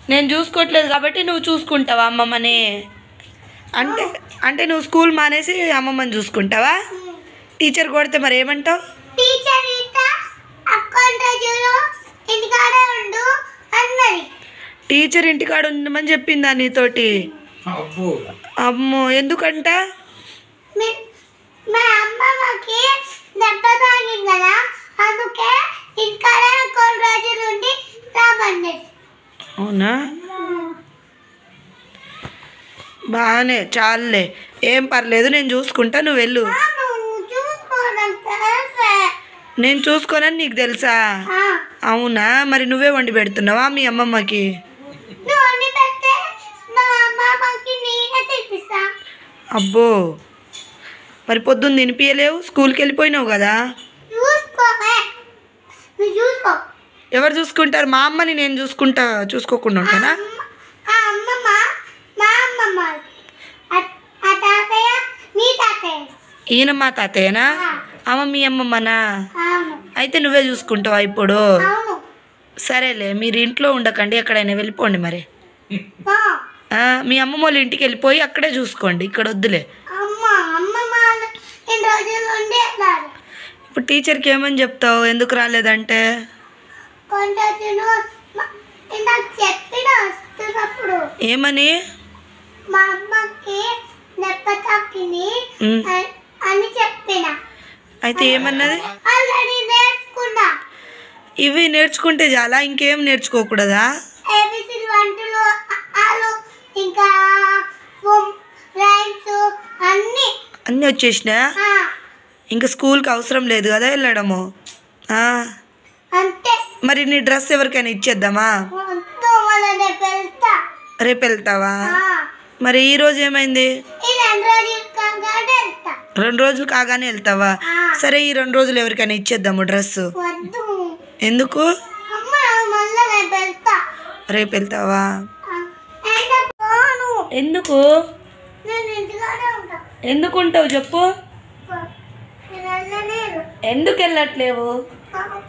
నేను చూసుకోవట్లేదు కాబట్టి నువ్వు చూసుకుంటావా అమ్మమ్మని? అంటే అంటే నువ్వు స్కూల్ మానేసి అమ్మమ్మని చూసుకుంటావా? టీచర్ కొడితే మరి ఏమంటావు? టీచర్ ఇంటికాడ ఉండమని చెప్పిందా నీతోటి? అమ్మో, ఎందుకంట? అవునా, బాగానే, చాలులే, ఏం పర్లేదు, నేను చూసుకుంటా, నువ్వు వెళ్ళు. నేను చూసుకోనని నీకు తెలుసా? అవునా, మరి నువ్వే వండి పెడుతున్నావా మీ అమ్మమ్మకి? అబ్బో, మరి పొద్దున్న తినిపించలేవు, స్కూల్కి వెళ్ళిపోయినావు కదా. ఎవరు చూసుకుంటారు? మా అమ్మని నేను చూసుకుంటా, చూసుకోకుండా ఉంటానా? ఈయన మా తాతయ్యనా? అమ్మ మీ అమ్మమ్మనా? అయితే నువ్వే చూసుకుంటావా ఇప్పుడు? సరేలే, మీరు ఇంట్లో ఉండకండి, ఎక్కడైనా వెళ్ళిపోండి మరి. మీ అమ్మమ్మ వాళ్ళ ఇంటికి వెళ్ళిపోయి అక్కడే చూసుకోండి, ఇక్కడ వద్దులే. ఇప్పుడు టీచర్కి ఏమని చెప్తావు ఎందుకు రాలేదంటే? ఏమని? అయితే ఏమన్నది? ఇవి నేర్చుకుంటే చాలా, ఇంకేం నేర్చుకోకూడదా? అన్నీ వచ్చేసినా? ఇంకా స్కూల్కి అవసరం లేదు కదా వెళ్ళడము. మరి నీ డ్రెస్ ఎవరికైనా ఇచ్చేద్దామా? రేపు వెళ్తావా? మరి ఈరోజు ఏమైంది? 2 రోజులు కాగానే వెళ్తావా? సరే, ఈ 2 రోజులు ఎవరికైనా ఇచ్చేద్దాము డ్రెస్. ఎందుకు? రేపు వెళ్తావా? ఎందుకు? ఎందుకు ఉంటావు చెప్పు? ఎందుకు వెళ్ళట్లేవు?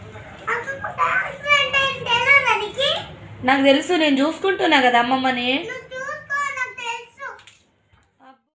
నాకు తెలుసు, నేను చూసుకుంటున్నా కదా అమ్మమ్మని.